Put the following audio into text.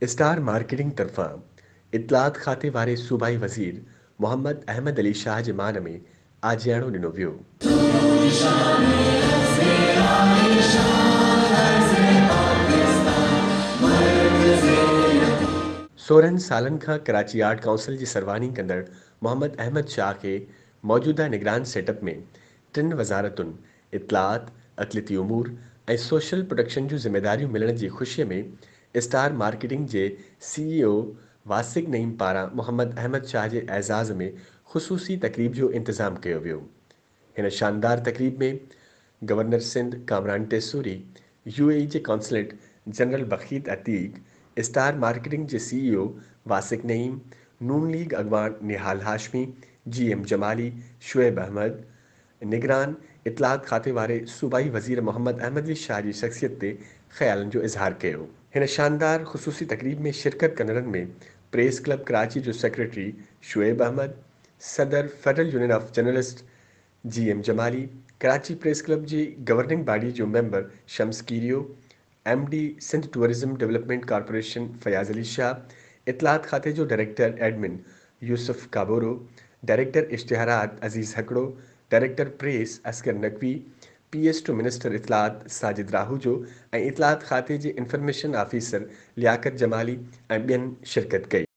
Star marketing तरफ़ां इत्तलात खाते वारे सूबाई वज़ीर मोहम्मद अहमद अली शाह जे मान में आजियाणो ॾिनो वियो। 16 सालनि खां कराची आर्ट काउंसिल जी सरवानी कंदड़ मोहम्मद अहमद शाह खे मौजूदा निगरान सेटअप में 3 वज़ारतुनि इत्तलात, अक़लियती उमूर ऐं सोशल प्रोटेक्शन जूं ज़िमेदारियूं मिलण जी ख़ुशीअ में स्टार मार्केटिंग जे CEO वासिक नईम पारां मोहम्मद अहमद शाह जे एज़ाज़ में ख़ुसूसी तक़रीब जो इंतज़ाम कयो वियो। हिन शानदार तक़रीब में गवर्नर सिंध कामरान टेसूरी, UAE जे consulate general Bakheet Ateeq, star marketing जे CEO वासिक नईम, नून लीग अॻवान निहाल हाशमी, GM जमाली, शुएब अहमद, निगरान इत्तलात खाते वारे सूबाई वज़ीर मोहम्मद अहमद अली शाह जी शख़्सियत ते ख़्यालनि जो इज़हार कयो। हिन शानदार ख़ुसूसी तक़रीब में शिरकत कंदड़नि में प्रेस क्लब कराची जो सेक्रेटरी शुएब अहमद, सदर federal union of journalist GM Jamali, Karachi press club जी गवर्निंग बॉडी जो member Shams Keerio, MD Sindh tourism development corporation Fayaz Ali Shah, इत्तलात खाते जो director admin Yousuf Kaboro, director इश्तिहारात Aziz Hakro, director press Asghar Naqvi, PS to minister इत्तलात साजिद राहूजो ऐं इत्तलात खाते जे इंफॉर्मेशन ऑफिसर लियाकत जमाली ऐं ॿियनि शिरकत कई।